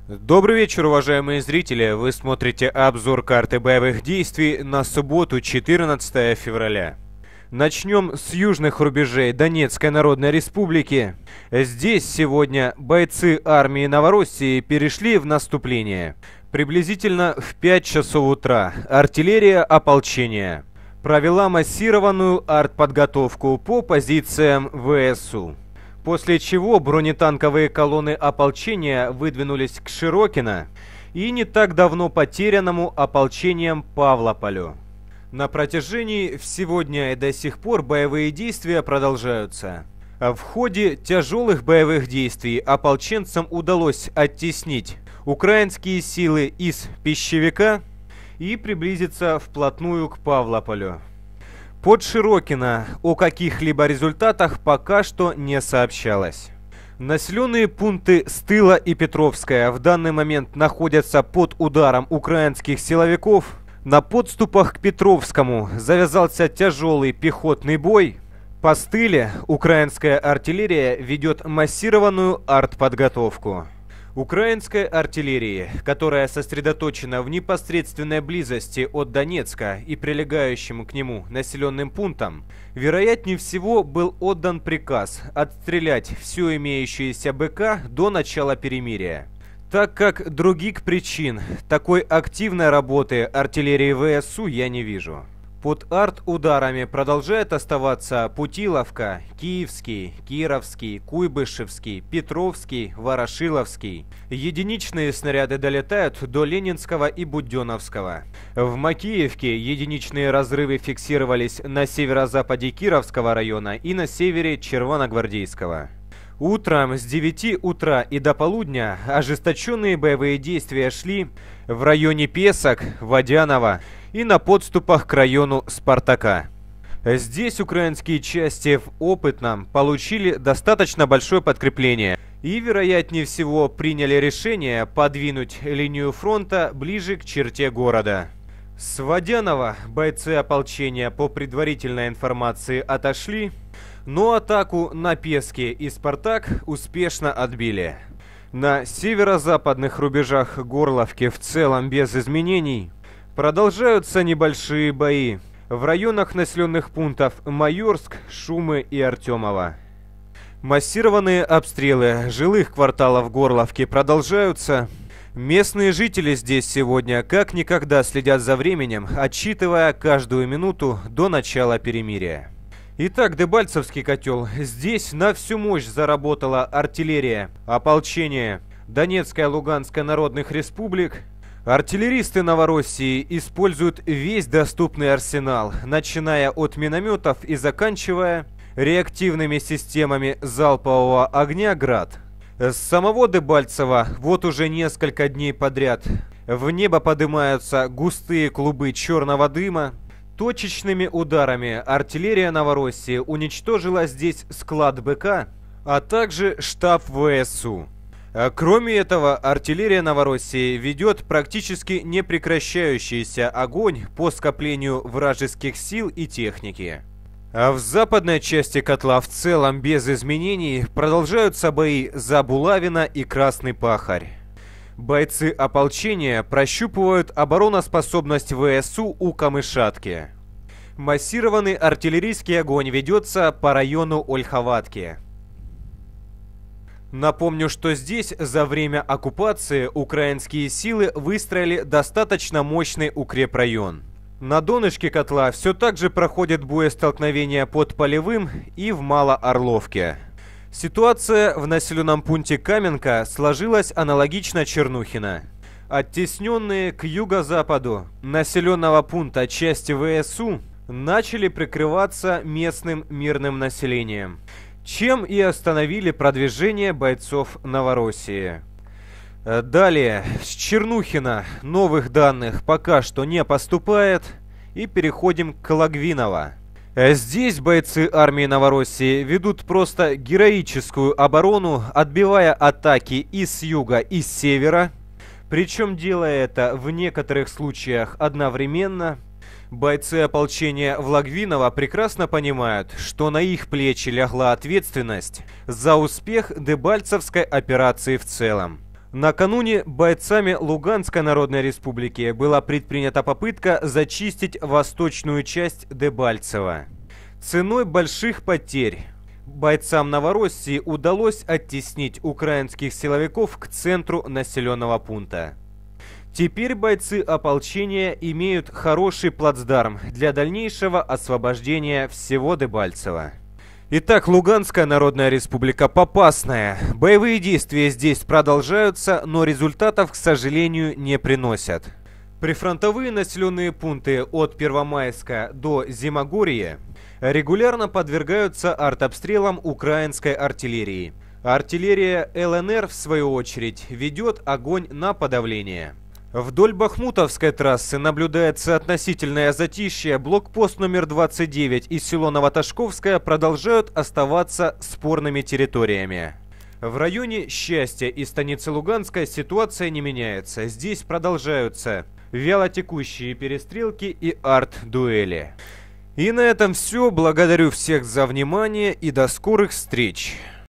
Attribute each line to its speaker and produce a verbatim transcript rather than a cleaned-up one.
Speaker 1: Добрый вечер, уважаемые зрители! Вы смотрите обзор карты боевых действий на субботу, четырнадцатое февраля. Начнем с южных рубежей Донецкой Народной Республики. Здесь сегодня бойцы армии Новороссии перешли в наступление. Приблизительно в пять часов утра артиллерия ополчения провела массированную артподготовку по позициям ВСУ. После чего бронетанковые колонны ополчения выдвинулись к Широкино и не так давно потерянному ополчением Павлополю. На протяжении всего дня и до сих пор боевые действия продолжаются. В ходе тяжелых боевых действий ополченцам удалось оттеснить украинские силы из Пищевика и приблизиться вплотную к Павлополю. Под Широкино о каких-либо результатах пока что не сообщалось. Населенные пункты Стыла и Петровская в данный момент находятся под ударом украинских силовиков. На подступах к Петровскому завязался тяжелый пехотный бой. По Стыле украинская артиллерия ведет массированную артподготовку. Украинской артиллерии, которая сосредоточена в непосредственной близости от Донецка и прилегающим к нему населенным пунктам, вероятнее всего был отдан приказ отстрелять все имеющееся БК до начала перемирия. Так как других причин такой активной работы артиллерии ВСУ я не вижу. Под арт-ударами продолжает оставаться Путиловка, Киевский, Кировский, Куйбышевский, Петровский, Ворошиловский. Единичные снаряды долетают до Ленинского и Буденновского. В Макеевке единичные разрывы фиксировались на северо-западе Кировского района и на севере Червоногвардейского. Утром с девяти утра и до полудня ожесточенные боевые действия шли в районе Песок, Водянова и на подступах к району Спартака. Здесь украинские части в Опытном получили достаточно большое подкрепление и, вероятнее всего, приняли решение подвинуть линию фронта ближе к черте города. С Водянова бойцы ополчения по предварительной информации отошли, но атаку на Пески и Спартак успешно отбили. На северо-западных рубежах Горловки в целом без изменений. Продолжаются небольшие бои в районах населенных пунктов Майорск, Шумы и Артемово. Массированные обстрелы жилых кварталов Горловки продолжаются. Местные жители здесь сегодня как никогда следят за временем, отсчитывая каждую минуту до начала перемирия. Итак, Дебальцевский котел. Здесь на всю мощь заработала артиллерия, ополчение Донецкой и Луганской народных республик. Артиллеристы Новороссии используют весь доступный арсенал, начиная от минометов и заканчивая реактивными системами залпового огня «Град». С самого Дебальцева вот уже несколько дней подряд в небо поднимаются густые клубы черного дыма. Точечными ударами артиллерия Новороссии уничтожила здесь склад БК, а также штаб ВСУ. Кроме этого, артиллерия Новороссии ведет практически непрекращающийся огонь по скоплению вражеских сил и техники. А в западной части котла в целом без изменений продолжаются бои за Булавино и Красный Пахарь. Бойцы ополчения прощупывают обороноспособность ВСУ у Камышатки. Массированный артиллерийский огонь ведется по району Ольховатки. Напомню, что здесь за время оккупации украинские силы выстроили достаточно мощный укрепрайон. На донышке котла все так же проходят боестолкновения под Полевым и в Малоорловке. Ситуация в населенном пункте Каменка сложилась аналогично Чернухино. Оттесненные к юго-западу населенного пункта части ВСУ начали прикрываться местным мирным населением, чем и остановили продвижение бойцов Новороссии. Далее, с Чернухина новых данных пока что не поступает, и переходим к Логвиново. Здесь бойцы армии Новороссии ведут просто героическую оборону, отбивая атаки и с юга, и с севера, причем делая это в некоторых случаях одновременно. Бойцы ополчения в Логвиново прекрасно понимают, что на их плечи легла ответственность за успех Дебальцевской операции в целом. Накануне бойцами Луганской Народной Республики была предпринята попытка зачистить восточную часть Дебальцево. Ценой больших потерь бойцам Новороссии удалось оттеснить украинских силовиков к центру населенного пункта. Теперь бойцы ополчения имеют хороший плацдарм для дальнейшего освобождения всего Дебальцева. Итак, Луганская Народная Республика Попасная. Боевые действия здесь продолжаются, но результатов, к сожалению, не приносят. Прифронтовые населенные пункты от Первомайска до Зимогорья регулярно подвергаются артобстрелам украинской артиллерии. Артиллерия ЛНР, в свою очередь, ведет огонь на подавление. Вдоль Бахмутовской трассы наблюдается относительное затишье. Блокпост номер двадцать девять и село Новоташковское продолжают оставаться спорными территориями. В районе Счастья и станицы Луганская ситуация не меняется. Здесь продолжаются вялотекущие перестрелки и арт-дуэли. И на этом все. Благодарю всех за внимание и до скорых встреч.